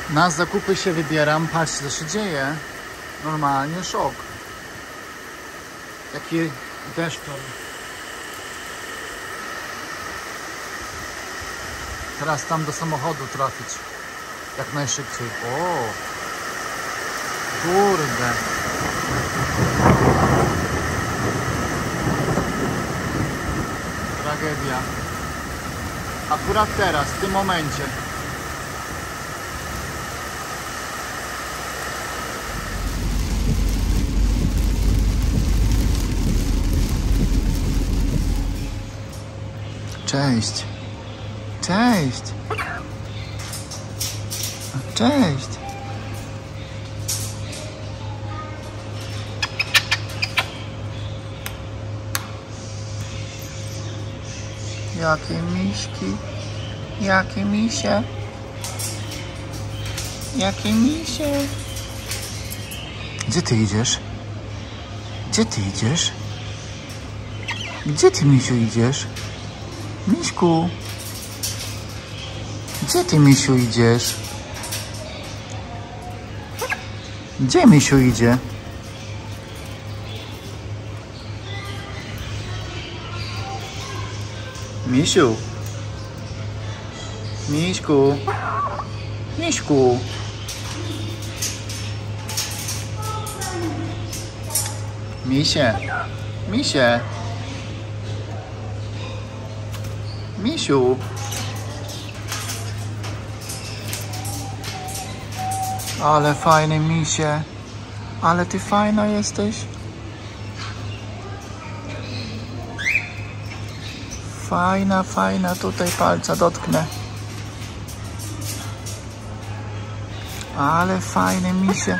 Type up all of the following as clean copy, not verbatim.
Na zakupy się wybieram. Patrzcie, co się dzieje. Normalnie szok. Jaki deszcz. Teraz tam do samochodu trafić. Jak najszybciej. O! Kurde. Tragedia. Akurat teraz, w tym momencie. Cześć. Cześć. Cześć. Jakie miśki. Jakie misie. Jakie misie. Gdzie ty idziesz? Gdzie ty idziesz? Gdzie ty, misiu, idziesz? Miśku. Gdzie ty, misiu, idziesz? Gdzie misiu idzie? Misiu. Miśku. Miśku. Misie. Misie. Misiu. Ale fajny misie. Ale ty fajna jesteś. Fajna, fajna. Tutaj palca dotknę. Ale fajny misie.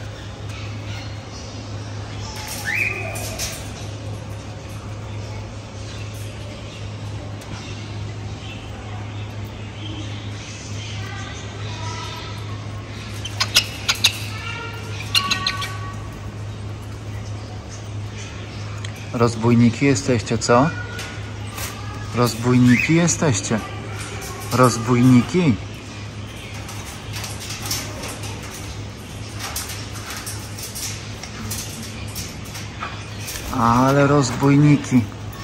Rozbójniki jesteście, co? Rozbójniki jesteście. Rozbójniki. Ale rozbójniki.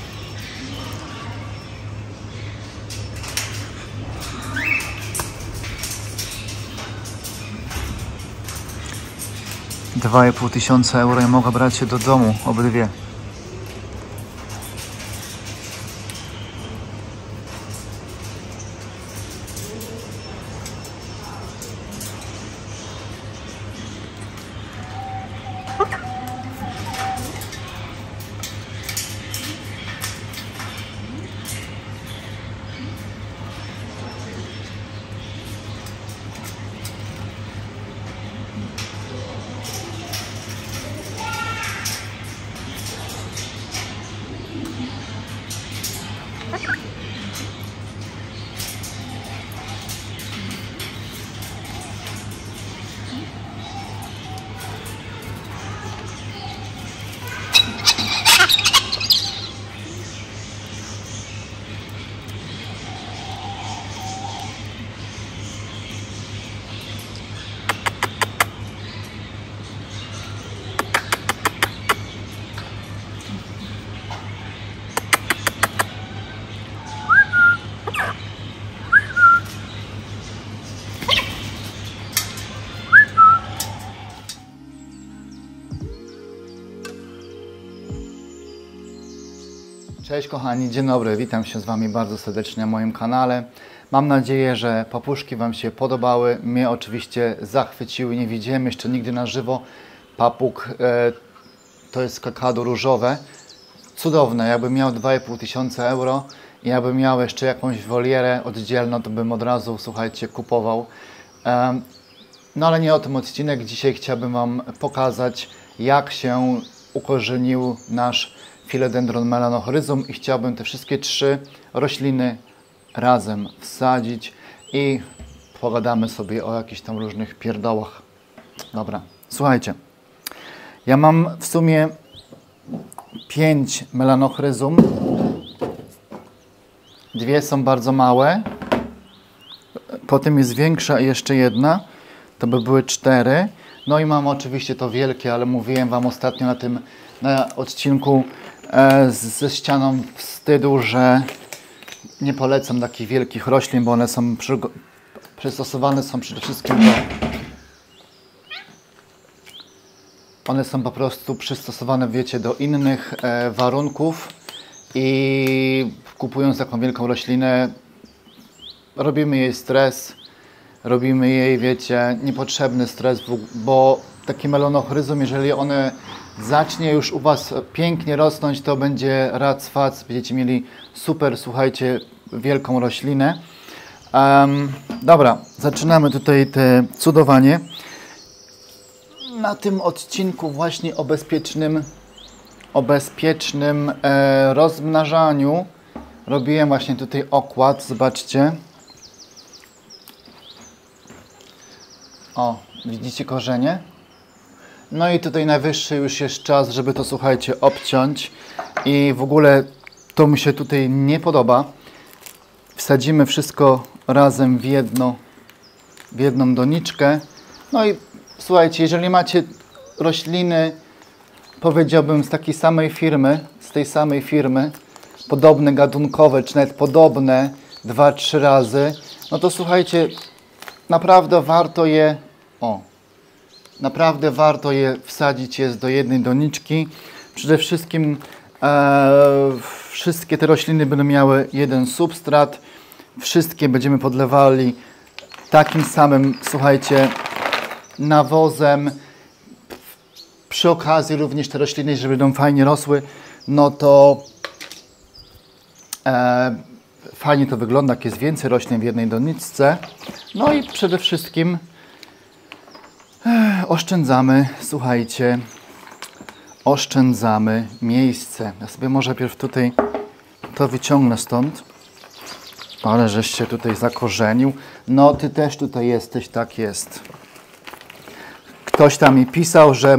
€2,500 i mogę brać się do domu, obydwie. Cześć kochani, dzień dobry, witam się z Wami bardzo serdecznie na moim kanale. Mam nadzieję, że papuszki Wam się podobały. Mnie oczywiście zachwyciły, nie widziałem jeszcze nigdy na żywo papug. To jest kakadu różowe. Cudowne, jakbym miał €2,500 i jakbym miał jeszcze jakąś wolierę oddzielną, to bym od razu, słuchajcie, kupował. No ale nie o tym odcinek. Dzisiaj chciałbym Wam pokazać, jak się ukorzenił nasz Philodendron melanochryzum i chciałbym te wszystkie trzy rośliny razem wsadzić i pogadamy sobie o jakichś tam różnych pierdołach. Dobra, słuchajcie, ja mam w sumie 5 melanochryzum. Dwie są bardzo małe, potem jest większa jeszcze jedna To by były 4. No i mam oczywiście to wielkie, ale mówiłem Wam ostatnio na odcinku ze ścianą wstydu, że nie polecam takich wielkich roślin, bo one są przystosowane są przede wszystkim one są po prostu przystosowane, wiecie, do innych warunków i kupując taką wielką roślinę robimy jej stres, robimy jej, wiecie, niepotrzebny stres, bo taki melonochryzum, jeżeli one zacznie już u Was pięknie rosnąć, to będzie rac-fac, będziecie mieli super, słuchajcie, wielką roślinę. Dobra, zaczynamy tutaj te cudowanie. Na tym odcinku właśnie o bezpiecznym rozmnażaniu robiłem właśnie tutaj okład, zobaczcie. O, widzicie korzenie? No i tutaj najwyższy już jest czas, żeby to, słuchajcie, obciąć. I w ogóle to mi się tutaj nie podoba. Wsadzimy wszystko razem w jedną doniczkę. No i słuchajcie, jeżeli macie rośliny, powiedziałbym z tej samej firmy, podobne gatunkowe, czy nawet podobne 2-3 razy, no to słuchajcie, naprawdę warto je wsadzić do jednej doniczki. Przede wszystkim wszystkie te rośliny będą miały jeden substrat. Wszystkie będziemy podlewali takim samym, słuchajcie, nawozem. Przy okazji również te rośliny, żeby będą fajnie rosły, no to fajnie to wygląda, jak jest więcej roślin w jednej doniczce. No i przede wszystkim oszczędzamy, słuchajcie, miejsce. Ja sobie może najpierw tutaj to wyciągnę stąd. Ale żeś się tutaj zakorzenił. No ty też tutaj jesteś, tak jest. Ktoś tam mi pisał, że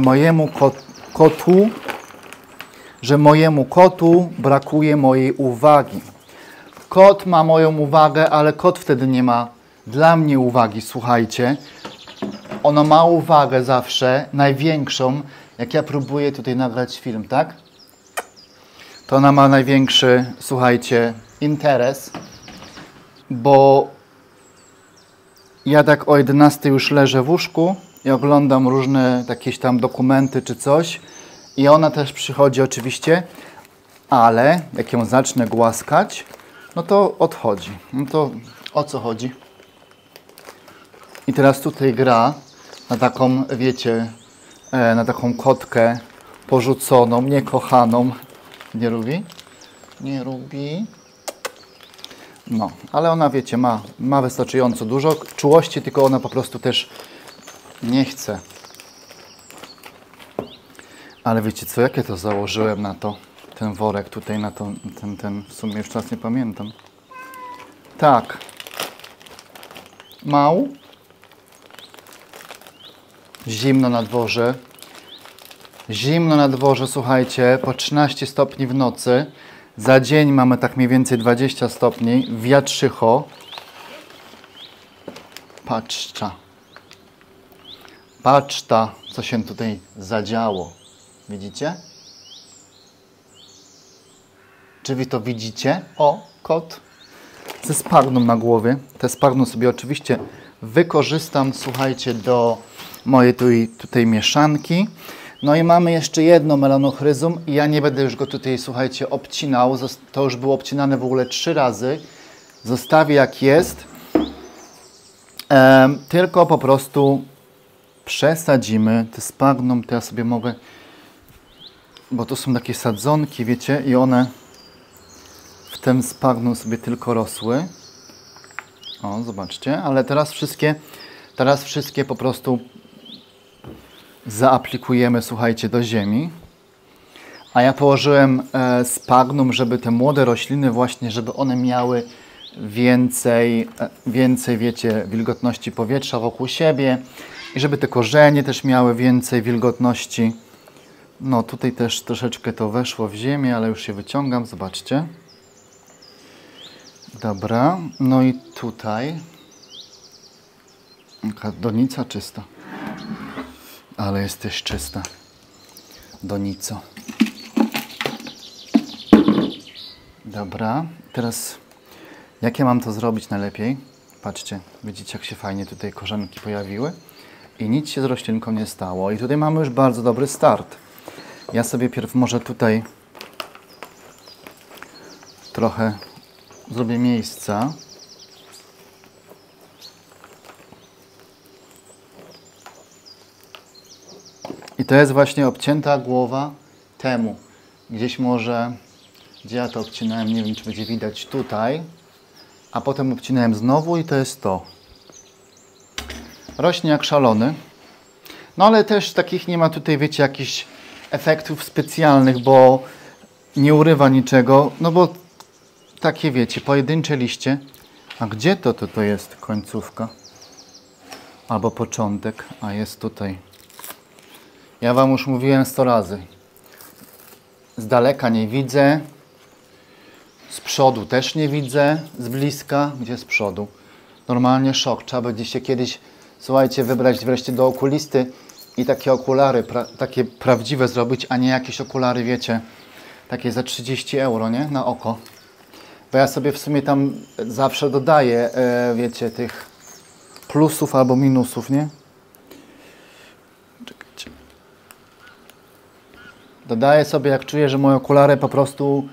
mojemu kotu brakuje mojej uwagi. Kot ma moją uwagę, ale kot wtedy nie ma dla mnie uwagi, słuchajcie. Ono ma uwagę zawsze, największą, jak ja próbuję tutaj nagrać film, tak? To ona ma największy, słuchajcie, interes, bo ja tak o 11 już leżę w łóżku i oglądam różne jakieś tam dokumenty czy coś i ona też przychodzi oczywiście, ale jak ją zacznę głaskać, no to odchodzi. No to o co chodzi? I teraz tutaj gra na taką, wiecie, na taką kotkę porzuconą, niekochaną. Nie lubi? Nie lubi. No, ale ona, wiecie, ma wystarczająco dużo czułości, tylko ona po prostu też nie chce. Ale wiecie co, jakie to założyłem na to, ten worek tutaj, na to, w sumie już czas nie pamiętam. Tak. Mał. Zimno na dworze. Zimno na dworze, słuchajcie, po 13 stopni w nocy. Za dzień mamy tak mniej więcej 20 stopni. Wiatrzycho. Patrzta, co się tutaj zadziało. Widzicie? Czy wy to widzicie? O, kot ze sparną na głowie. Te sparną sobie oczywiście wykorzystam, słuchajcie, do mojej tutaj mieszanki. No i mamy jeszcze jedno melonochryzum i ja nie będę już go tutaj, słuchajcie, obcinał. To już było obcinane w ogóle 3 razy. Zostawię jak jest. Tylko po prostu przesadzimy. Te spagną, to ja sobie mogę, bo to są takie sadzonki, wiecie, i one w tym spagną sobie tylko rosły. O, zobaczcie, ale teraz wszystkie po prostu zaaplikujemy, słuchajcie, do ziemi. A ja położyłem spagnum, żeby te młode rośliny właśnie, żeby one miały więcej, wiecie, wilgotności powietrza wokół siebie i żeby te korzenie też miały więcej wilgotności. No tutaj też troszeczkę to weszło w ziemię, ale już się wyciągam, zobaczcie. Dobra, no i tutaj. Taka donica czysta. Ale jest też czysta. Donico. Dobra. Teraz jak ja mam to zrobić najlepiej? Patrzcie, widzicie jak się fajnie tutaj korzonki pojawiły i nic się z roślinką nie stało. I tutaj mamy już bardzo dobry start. Ja sobie pierw może tutaj trochę zrobię miejsca. I to jest właśnie obcięta głowa temu. Gdzieś może, gdzie ja to obcinałem, nie wiem czy będzie widać tutaj. A potem obcinałem znowu i to jest to. Rośnie jak szalony. No ale też takich nie ma tutaj, wiecie, jakichś efektów specjalnych, bo nie urywa niczego. No bo takie, wiecie, pojedyncze liście. A gdzie to jest końcówka? Albo początek, a jest tutaj. Ja wam już mówiłem 100 razy. Z daleka nie widzę. Z przodu też nie widzę. Z bliska. Gdzie z przodu? Normalnie szok. Trzeba będzie się kiedyś, słuchajcie, wybrać wreszcie do okulisty i takie okulary, takie prawdziwe zrobić, a nie jakieś okulary, wiecie, takie za 30 euro, nie? Na oko. Bo ja sobie w sumie tam zawsze dodaję, wiecie, tych plusów albo minusów, nie? Czekajcie. Dodaję sobie, jak czuję, że moje okulary po prostu...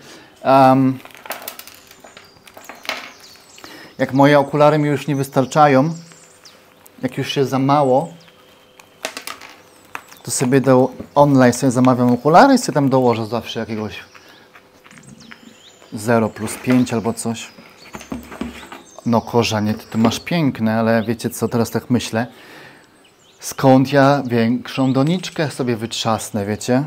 jak moje okulary mi już nie wystarczają, jak już się za mało, to sobie online sobie zamawiam okulary i sobie tam dołożę zawsze jakiegoś 0+5 albo coś. No korzenie, ty masz piękne, ale wiecie co, teraz tak myślę. Skąd ja większą doniczkę sobie wytrzasnę, wiecie?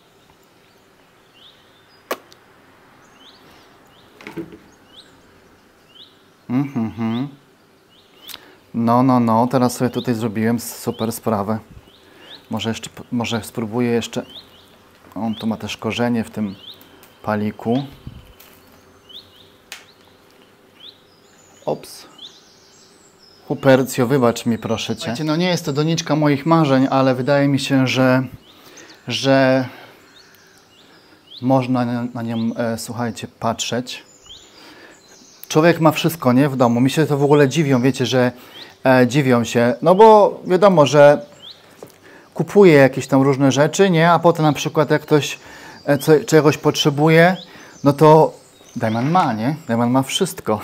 No, teraz sobie tutaj zrobiłem super sprawę. Może spróbuję jeszcze. On tu ma też korzenie w tym paliku. Ops. Hupercjo, wybacz mi proszę cię. Słuchajcie, no nie jest to doniczka moich marzeń, ale wydaje mi się, że można na nią, słuchajcie, patrzeć. Człowiek ma wszystko, nie? W domu. Mi się to w ogóle dziwią, wiecie, że dziwią się. No bo wiadomo, że kupuje jakieś tam różne rzeczy, nie? A potem na przykład jak ktoś czegoś potrzebuje, no to Dajman ma, nie? Dajman ma wszystko.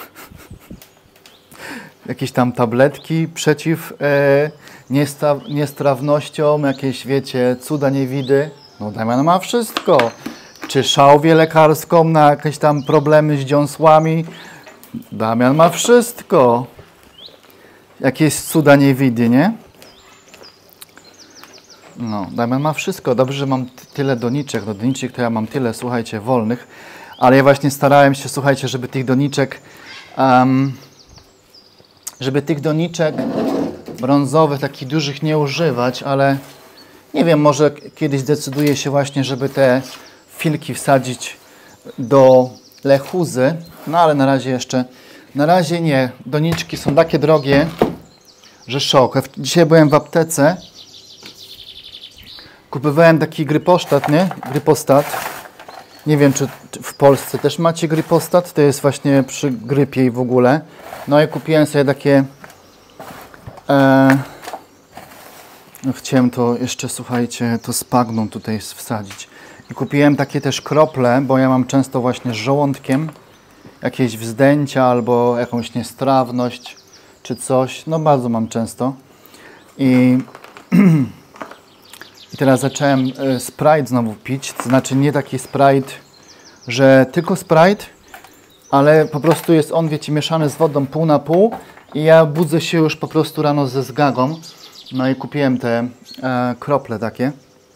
Jakieś tam tabletki przeciw niestrawnościom, jakieś, wiecie, cuda niewidy. No Dajman ma wszystko. Czy szałwię lekarską na jakieś tam problemy z dziąsłami. Damian ma wszystko. Jakieś cuda niewidy, nie? No, Damian ma wszystko. Dobrze, że mam tyle doniczek. Do doniczek to ja mam tyle, słuchajcie, wolnych. Ale ja właśnie starałem się, słuchajcie, żeby tych doniczek brązowych, takich dużych nie używać, ale nie wiem, może kiedyś zdecyduję się właśnie, żeby te filki wsadzić do lechuzy. No ale na razie nie. Doniczki są takie drogie, że szok. Dzisiaj byłem w aptece. Kupowałem taki grypostat, nie? Grypostat. Nie wiem, czy w Polsce też macie grypostat. To jest właśnie przy grypie i w ogóle. No i kupiłem sobie takie... no chciałem to jeszcze, słuchajcie, to spagną tutaj wsadzić. I kupiłem takie też krople, bo ja mam często właśnie z żołądkiem jakieś wzdęcia albo jakąś niestrawność czy coś. No bardzo mam często. I teraz zacząłem Sprite znowu pić. To znaczy nie taki Sprite, że tylko Sprite, ale po prostu jest on, wiecie, mieszany z wodą pół na pół. I ja budzę się już po prostu rano ze zgagą. No i kupiłem te krople takie.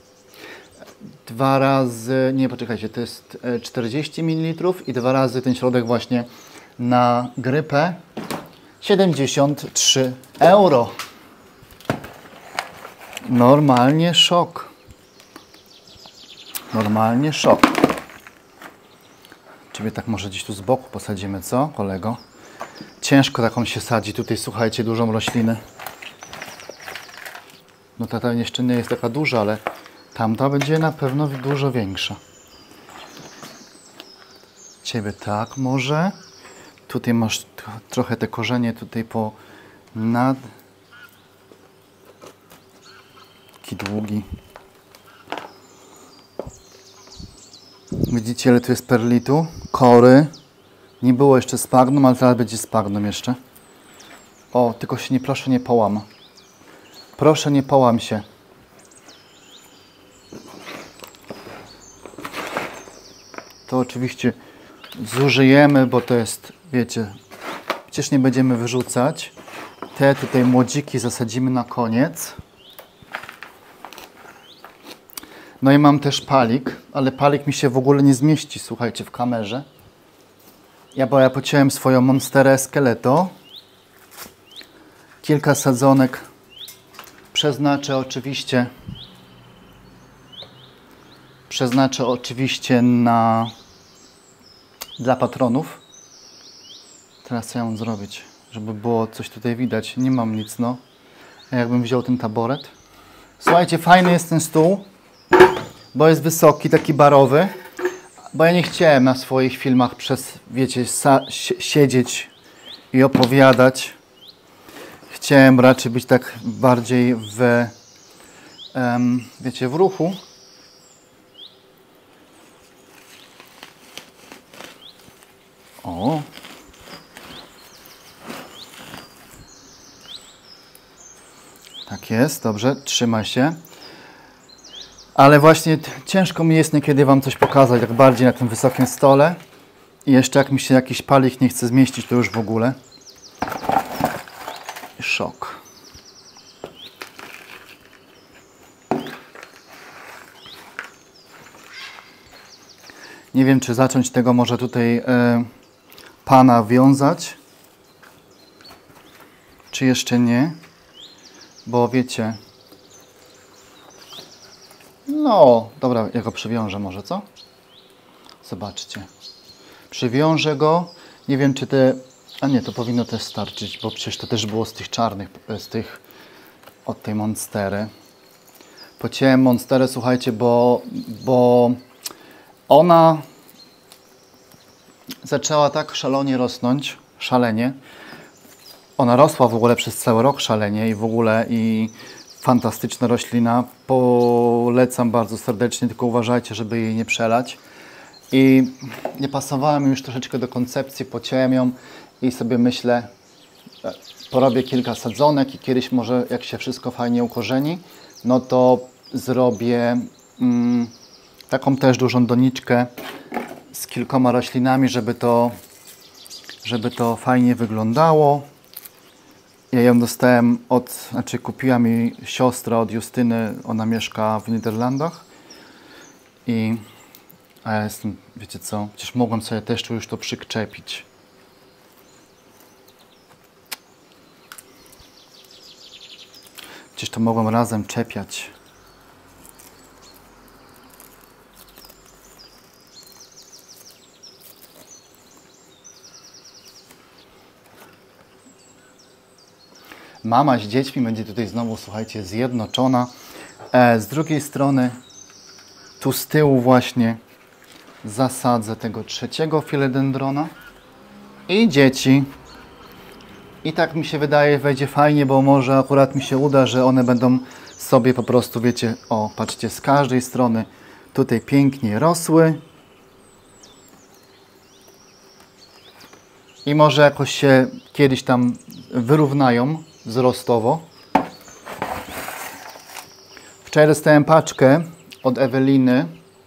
2 razy, nie poczekajcie, to jest 40 ml i 2 razy ten środek właśnie na grypę 73 euro. Normalnie szok. Normalnie szok. Ciebie tak może gdzieś tu z boku posadzimy, co, kolego? Ciężko taką się sadzi tutaj, słuchajcie, dużą roślinę. No ta jeszcze nie jest taka duża, ale tamta będzie na pewno dużo większa. Ciebie tak może. Tutaj masz trochę te korzenie tutaj po nad. Taki długi. Widzicie, ile tu jest perlitu? Kory. Nie było jeszcze spagnum, ale teraz będzie spagnum jeszcze. O, tylko się nie, proszę nie połam. Proszę nie połam się. To oczywiście zużyjemy, bo to jest, wiecie, przecież nie będziemy wyrzucać. Te tutaj młodziki zasadzimy na koniec. No i mam też palik, ale palik mi się w ogóle nie zmieści, słuchajcie, w kamerze. Bo ja pociąłem swoją monsterę Skeleto. Kilka sadzonek przeznaczę oczywiście dla patronów. Teraz co ja mam zrobić, żeby było coś tutaj widać? Nie mam nic, no. A jakbym wziął ten taboret? Słuchajcie, fajny jest ten stół, bo jest wysoki, taki barowy. Bo ja nie chciałem na swoich filmach wiecie, siedzieć i opowiadać. Chciałem raczej być tak bardziej wiecie, w ruchu. O. Tak jest, dobrze, trzyma się. Ale właśnie ciężko mi jest niekiedy Wam coś pokazać, jak bardziej na tym wysokim stole. I jeszcze jak mi się jakiś palik nie chce zmieścić, to już w ogóle. Szok. Nie wiem, czy zacząć tego może tutaj pana wiązać, czy jeszcze nie, bo wiecie, no dobra, ja go przywiążę może, co? Zobaczcie, przywiążę go, nie wiem, czy a nie, to powinno też starczyć, bo przecież to też było z tych czarnych, od tej monstery. Pociąłem monsterę, słuchajcie, bo ona zaczęła tak szalenie rosnąć, szalenie. Ona rosła w ogóle przez cały rok szalenie i fantastyczna roślina. Polecam bardzo serdecznie, tylko uważajcie, żeby jej nie przelać. I nie pasowała mi już troszeczkę do koncepcji, pociąłem ją i sobie myślę, porobię kilka sadzonek i kiedyś może, jak się wszystko fajnie ukorzeni, no to zrobię taką też dużą doniczkę z kilkoma roślinami, żeby to fajnie wyglądało. Ja ją dostałem kupiła mi siostra od Justyny, ona mieszka w Niderlandach. A ja jestem, wiecie co, przecież mogłem sobie też tu już to przyczepić. Przecież to mogłem razem czepiać. Mama z dziećmi będzie tutaj znowu, słuchajcie, zjednoczona. Z drugiej strony, tu z tyłu właśnie zasadzę tego trzeciego filodendrona i dzieci. I tak mi się wydaje, wejdzie fajnie, bo może akurat mi się uda, że one będą sobie po prostu, wiecie, o, patrzcie, z każdej strony tutaj pięknie rosły. I może jakoś się kiedyś tam wyrównają wzrostowo. Wczoraj dostałem paczkę od Eweliny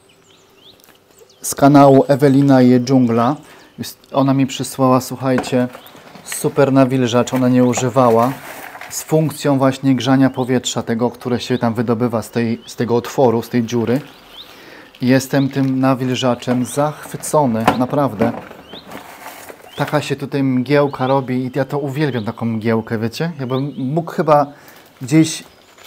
z kanału Ewelina je dżungla. Ona mi przysłała, słuchajcie, super nawilżacz, ona nie używała, z funkcją właśnie grzania powietrza, tego, które się tam wydobywa z tego otworu, z tej dziury. Jestem tym nawilżaczem zachwycony, naprawdę. Taka się tutaj mgiełka robi i ja to uwielbiam, taką mgiełkę, wiecie? Ja bym mógł chyba gdzieś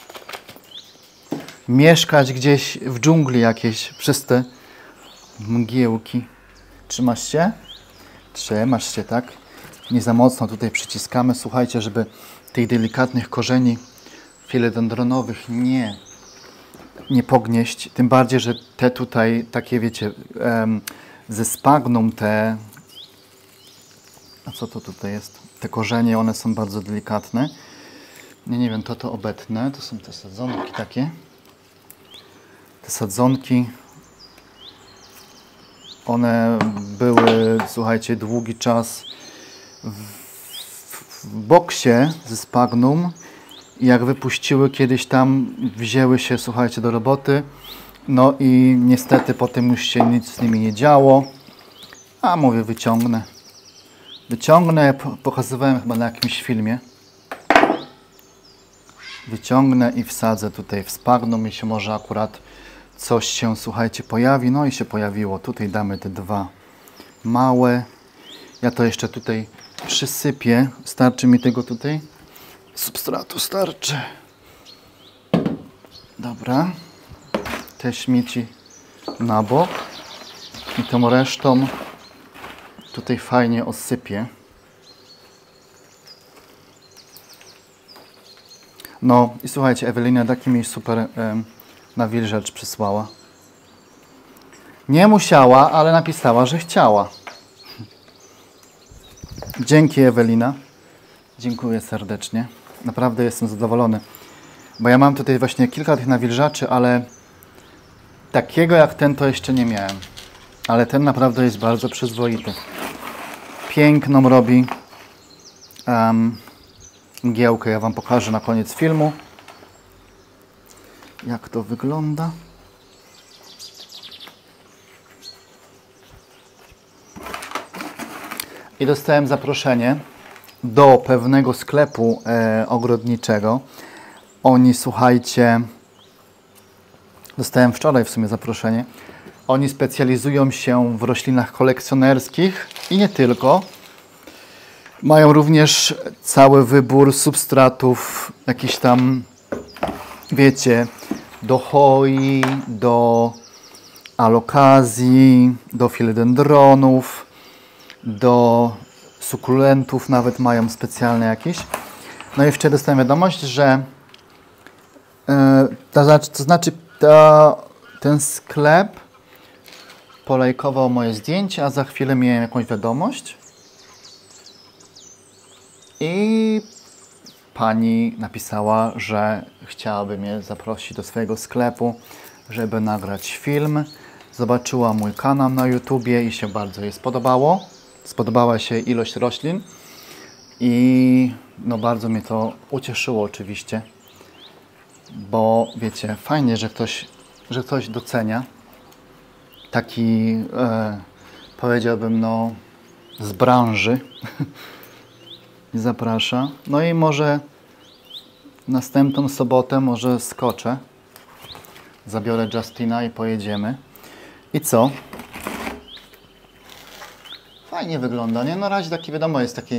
mieszkać gdzieś w dżungli jakiejś przez te mgiełki. Trzymasz się? Trzymasz się, tak? Nie za mocno tutaj przyciskamy. Słuchajcie, żeby tych delikatnych korzeni filodendronowych nie pognieść. Tym bardziej, że te tutaj takie, wiecie, ze spagnum te... A co to tutaj jest? Te korzenie, one są bardzo delikatne. Nie wiem, to obetnę. To są te sadzonki takie. Te sadzonki, one były, słuchajcie, długi czas w boksie ze spagnum. I jak wypuściły kiedyś tam, wzięły się, słuchajcie, do roboty. No i niestety potem już się nic z nimi nie działo. A mówię, wyciągnę. Pokazywałem chyba na jakimś filmie. Wyciągnę i wsadzę tutaj w spagnum i się może akurat coś się, słuchajcie, pojawi. No i się pojawiło. Tutaj damy te dwa małe. Ja to jeszcze tutaj przysypię. Starczy mi tego tutaj? Substratu starczy. Dobra. Te śmieci na bok. I tą resztą tutaj fajnie osypię. No i słuchajcie, Ewelina taki mi super nawilżacz przysłała. Nie musiała, ale napisała, że chciała. Dzięki, Ewelina. Dziękuję serdecznie. Naprawdę jestem zadowolony. Bo ja mam tutaj właśnie kilka tych nawilżaczy, ale takiego jak ten to jeszcze nie miałem. Ale ten naprawdę jest bardzo przyzwoity. Piękną robi mgiełkę. Ja Wam pokażę na koniec filmu, jak to wygląda. I dostałem zaproszenie do pewnego sklepu ogrodniczego. Oni, słuchajcie, dostałem wczoraj w sumie zaproszenie. Oni specjalizują się w roślinach kolekcjonerskich i nie tylko. Mają również cały wybór substratów, jakiś tam, wiecie, do hoi, do alokazji, do filodendronów, do sukulentów nawet mają specjalne jakieś. No i wczoraj dostałem wiadomość, że ten sklep polajkował moje zdjęcie, a za chwilę miałem jakąś wiadomość. I pani napisała, że chciałaby mnie zaprosić do swojego sklepu, żeby nagrać film. Zobaczyła mój kanał na YouTubie i się bardzo jej spodobało. Spodobała się ilość roślin i no bardzo mnie to ucieszyło oczywiście, bo wiecie, fajnie, że ktoś docenia taki, powiedziałbym, no z branży i zaprasza. No i może następną sobotę może skoczę, zabiorę Justina i pojedziemy. I co? Fajnie wygląda, nie? No razie taki, wiadomo, jest takie...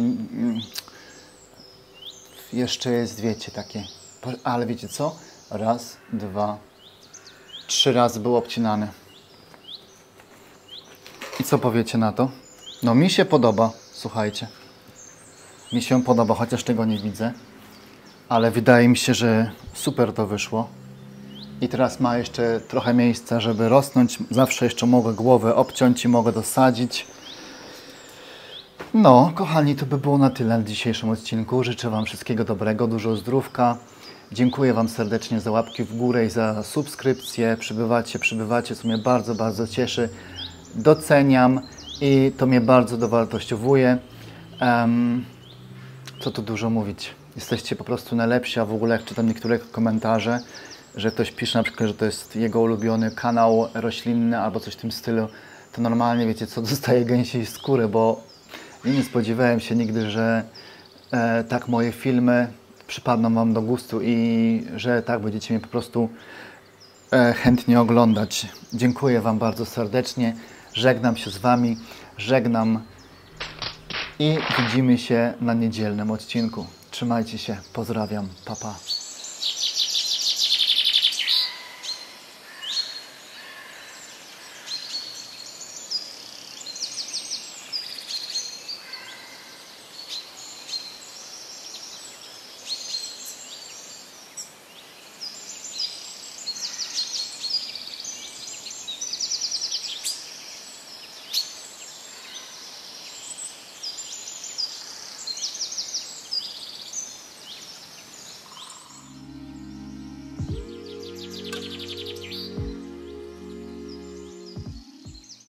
Jeszcze jest, wiecie, takie... Ale wiecie co? Raz, dwa, 3 razy był obcinany. I co powiecie na to? No mi się podoba, słuchajcie. Mi się podoba, chociaż tego nie widzę. Ale wydaje mi się, że super to wyszło. I teraz ma jeszcze trochę miejsca, żeby rosnąć. Zawsze jeszcze mogę głowę obciąć i mogę dosadzić. No, kochani, to by było na tyle w dzisiejszym odcinku. Życzę Wam wszystkiego dobrego, dużo zdrówka. Dziękuję Wam serdecznie za łapki w górę i za subskrypcję. Przybywacie, co mnie bardzo, bardzo cieszy. Doceniam i to mnie bardzo dowartościowuje. Co tu dużo mówić. Jesteście po prostu najlepsi, a w ogóle jak czytam niektóre komentarze, że ktoś pisze na przykład, że to jest jego ulubiony kanał roślinny albo coś w tym stylu, to normalnie, wiecie co, dostaję gęsiej skóry, bo nie spodziewałem się nigdy, że tak moje filmy przypadną Wam do gustu i że tak będziecie mnie po prostu chętnie oglądać. Dziękuję Wam bardzo serdecznie, żegnam się z Wami, żegnam i widzimy się na niedzielnym odcinku. Trzymajcie się, pozdrawiam, pa pa.